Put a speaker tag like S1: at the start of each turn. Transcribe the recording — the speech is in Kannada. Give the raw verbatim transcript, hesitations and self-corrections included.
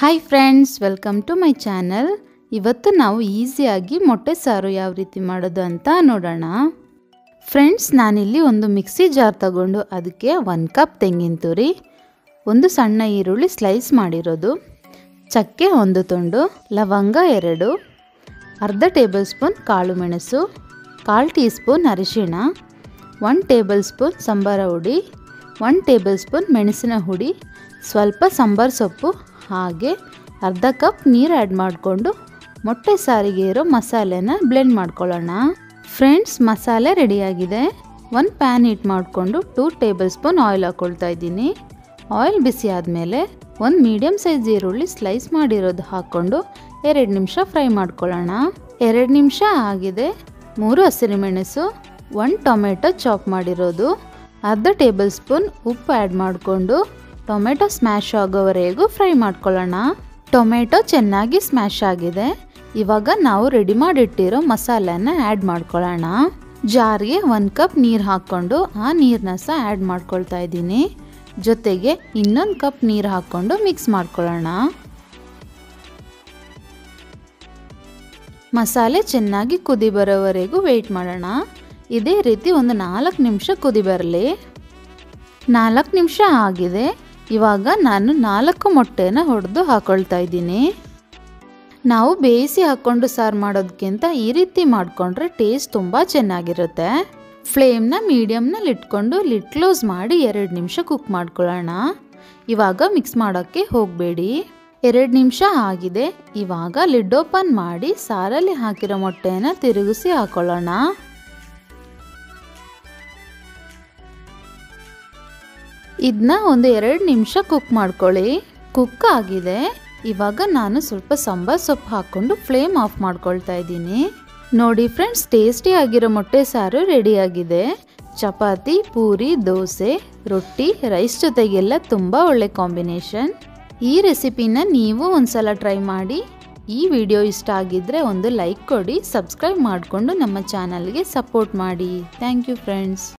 S1: Hi friends, welcome to my channel. ಇವತ್ತು ನಾವು ಈಸಿಯಾಗಿ ಮೊಟ್ಟೆ ಸಾರು ಯಾವ ರೀತಿ ಮಾಡೋದು ಅಂತ ನೋಡೋಣ. ಫ್ರೆಂಡ್ಸ್, ನಾನಿಲ್ಲಿ ಒಂದು ಮಿಕ್ಸಿ ಜಾರ್ ತಗೊಂಡು ಅದಕ್ಕೆ ಒಂದು ಕಪ್ ತೆಂಗಿನ ತುರಿ, ಒಂದು ಸಣ್ಣ ಈರುಳ್ಳಿ ಸ್ಲೈಸ್ ಮಾಡಿರೋದು, ಚಕ್ಕೆ ಒಂದು ತುಂಡು, ಲವಂಗ ಎರಡು, ಅರ್ಧ ಟೇಬಲ್ ಸ್ಪೂನ್ ಕಾಳು ಮೆಣಸು, ಕಾಲು ಟೀ ಸ್ಪೂನ್ ಅರಿಶಿಣ, ಒನ್ ಟೇಬಲ್ ಸ್ಪೂನ್ ಸಾಂಬಾರ ಹುಡಿ, ಒನ್ ಟೇಬಲ್ ಸ್ಪೂನ್ ಮೆಣಸಿನ ಹುಡಿ, ಸ್ವಲ್ಪ ಸಾಂಬಾರು ಸೊಪ್ಪು, ಹಾಗೆ ಅರ್ಧ ಕಪ್ ನೀರು ಆ್ಯಡ್ ಮಾಡಿಕೊಂಡು ಮೊಟ್ಟೆ ಸಾರಿಗೆ ಇರೋ ಮಸಾಲೆನ ಬ್ಲೆಂಡ್ ಮಾಡ್ಕೊಳ್ಳೋಣ. ಫ್ರೆಂಡ್ಸ್, ಮಸಾಲೆ ರೆಡಿಯಾಗಿದೆ. ಒಂದು ಪ್ಯಾನ್ ಹೀಟ್ ಮಾಡಿಕೊಂಡು ಟೂ ಟೇಬಲ್ ಸ್ಪೂನ್ ಆಯಿಲ್ ಹಾಕ್ಕೊಳ್ತಾ ಇದ್ದೀನಿ. ಆಯಿಲ್ ಬಿಸಿ ಆದಮೇಲೆ ಒಂದು ಮೀಡಿಯಮ್ ಸೈಜ್ ಈರುಳ್ಳಿ ಸ್ಲೈಸ್ ಮಾಡಿರೋದು ಹಾಕ್ಕೊಂಡು ಎರಡು ನಿಮಿಷ ಫ್ರೈ ಮಾಡ್ಕೊಳ್ಳೋಣ. ಎರಡು ನಿಮಿಷ ಆಗಿದೆ. ಮೂರು ಹಸಿರುಮೆಣಸು, ಒಂದು ಟೊಮೆಟೊ ಚಾಪ್ ಮಾಡಿರೋದು, ಅರ್ಧ ಟೇಬಲ್ ಸ್ಪೂನ್ ಉಪ್ಪು ಆ್ಯಡ್ ಮಾಡಿಕೊಂಡು ಟೊಮೆಟೊ ಸ್ಮ್ಯಾಶ್ ಆಗೋವರೆಗೂ ಫ್ರೈ ಮಾಡ್ಕೊಳ್ಳೋಣ. ಟೊಮೆಟೊ ಚೆನ್ನಾಗಿ ಸ್ಮ್ಯಾಶ್ ಆಗಿದೆ. ಇವಾಗ ನಾವು ರೆಡಿ ಮಾಡಿಟ್ಟಿರೋ ಮಸಾಲೆನ ಆ್ಯಡ್ ಮಾಡ್ಕೊಳ್ಳೋಣ. ಜಾರ್ಗೆ ಒಂದು ಕಪ್ ನೀರು ಹಾಕ್ಕೊಂಡು ಆ ನೀರನ್ನ ಸಹ ಆ್ಯಡ್ ಮಾಡ್ಕೊಳ್ತಾ ಇದ್ದೀನಿ. ಜೊತೆಗೆ ಇನ್ನೊಂದು ಕಪ್ ನೀರು ಹಾಕ್ಕೊಂಡು ಮಿಕ್ಸ್ ಮಾಡ್ಕೊಳ್ಳೋಣ. ಮಸಾಲೆ ಚೆನ್ನಾಗಿ ಕುದಿ ಬರೋವರೆಗೂ ವೆಯ್ಟ್ ಮಾಡೋಣ. ಇದೇ ರೀತಿ ಒಂದು ನಾಲ್ಕು ನಿಮಿಷ ಕುದಿ ಬರಲಿ. ನಾಲ್ಕು ನಿಮಿಷ ಆಗಿದೆ. ಇವಾಗ ನಾನು ನಾಲ್ಕು ಮೊಟ್ಟೆನ ಹೊಡೆದು ಹಾಕೊಳ್ತಾ ಇದ್ದೀನಿ. ನಾವು ಬೇಯಿಸಿ ಹಾಕ್ಕೊಂಡು ಸಾರು ಮಾಡೋದಕ್ಕಿಂತ ಈ ರೀತಿ ಮಾಡಿಕೊಂಡ್ರೆ ಟೇಸ್ಟ್ ತುಂಬ ಚೆನ್ನಾಗಿರುತ್ತೆ. ಫ್ಲೇಮ್ನ ಮೀಡಿಯಮ್ನಲ್ಲಿ ಇಟ್ಕೊಂಡು ಲಿಡ್ ಕ್ಲೋಸ್ ಮಾಡಿ ಎರಡು ನಿಮಿಷ ಕುಕ್ ಮಾಡ್ಕೊಳ್ಳೋಣ. ಇವಾಗ ಮಿಕ್ಸ್ ಮಾಡೋಕ್ಕೆ ಹೋಗಬೇಡಿ. ಎರಡು ನಿಮಿಷ ಆಗಿದೆ. ಇವಾಗ ಲಿಡ್ ಓಪನ್ ಮಾಡಿ ಸಾರಲ್ಲಿ ಹಾಕಿರೋ ಮೊಟ್ಟೆನ ತಿರುಗಿಸಿ ಹಾಕೊಳ್ಳೋಣ. ಇದನ್ನ ಒಂದು ಎರಡು ನಿಮಿಷ ಕುಕ್ ಮಾಡ್ಕೊಳ್ಳಿ. ಕುಕ್ ಆಗಿದೆ. ಇವಾಗ ನಾನು ಸ್ವಲ್ಪ ಸಾಂಬಾರು ಸೊಪ್ಪು ಹಾಕ್ಕೊಂಡು ಫ್ಲೇಮ್ ಆಫ್ ಮಾಡ್ಕೊಳ್ತಾ ಇದ್ದೀನಿ. ನೋಡಿ ಫ್ರೆಂಡ್ಸ್, ಟೇಸ್ಟಿ ಆಗಿರೋ ಮೊಟ್ಟೆ ಸಾರು ರೆಡಿಯಾಗಿದೆ. ಚಪಾತಿ, ಪೂರಿ, ದೋಸೆ, ರೊಟ್ಟಿ, ರೈಸ್ ಜೊತೆಗೆಲ್ಲ ತುಂಬ ಒಳ್ಳೆ ಕಾಂಬಿನೇಷನ್. ಈ ರೆಸಿಪಿನ ನೀವು ಒಂದ್ಸಲ ಟ್ರೈ ಮಾಡಿ. ಈ ವಿಡಿಯೋ ಇಷ್ಟ ಆಗಿದ್ರೆ ಒಂದು ಲೈಕ್ ಕೊಡಿ, ಸಬ್ಸ್ಕ್ರೈಬ್ ಮಾಡಿಕೊಂಡು ನಮ್ಮ ಚಾನಲ್ಗೆ ಸಪೋರ್ಟ್ ಮಾಡಿ. Thank you friends.